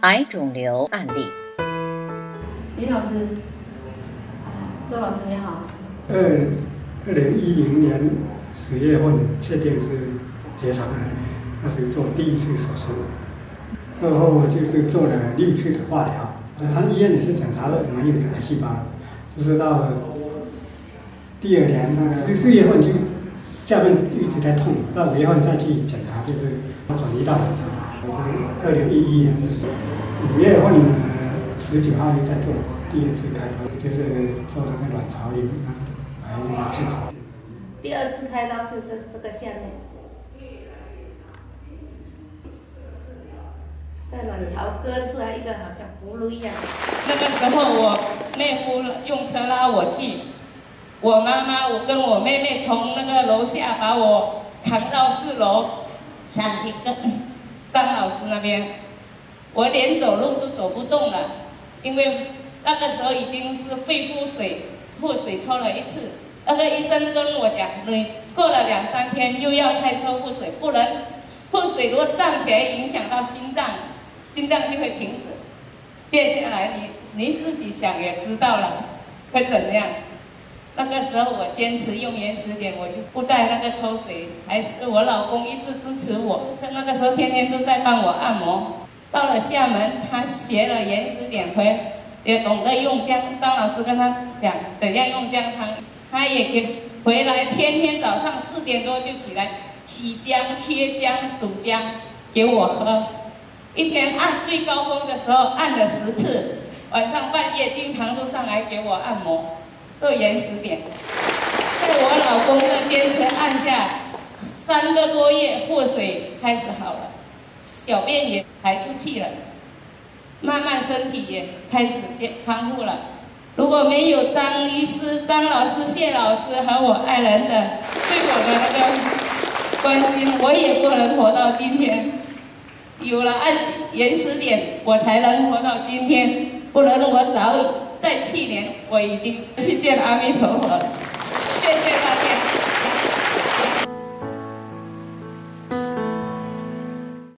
癌肿瘤案例。 林老师，周老师你好。 2010年10月份确定是结肠癌，那是做第一次手术，之后就是做了6次的化疗。他医院也是检查了什么有癌细胞，就是到第2年那个4月份就下面一直在痛，到5月份再去检查，就是转移到卵巢。是2011年5月份19号就在做第2次开刀，就是做那个卵巢瘤癌就是切除。 第2次开刀是不是这个下面？在卵巢割出来一个好像葫芦一样。 那个时候我妹夫用车拉我去，我妈妈我跟我妹妹从那个楼下把我扛到4楼上去跟张老师那边，我连走路都走不动了，因为那个时候已经是肺腹水破水抽了1次，那个医生跟我讲，你过了2、3天又要再抽腹水，不能腹水如果胀起来影响到心脏就会停止。接下来你自己想也知道了会怎样。那个时候我坚持用延时点，我就不在那个抽水，还是我老公一直支持我，在那个时候天天都在帮我按摩。到了厦门，他学了延时点也懂得用姜，张老师跟他讲怎样用姜汤，他也回来天天早上4点多就起来洗姜、切姜、煮姜给我喝，一天按最高峰的时候按了10次，晚上半夜经常都上来给我按摩做延时点。在我老公的坚持按下，3个多月腹水开始好了，小便也排出去了，慢慢身体也开始康复了。如果没有张医师、张老师、谢老师和我爱人的对我的那个关心，我也不能活到今天。有了按延时点，我才能活到今天，不然我早在去年我已经去见阿弥陀佛了。谢谢大家。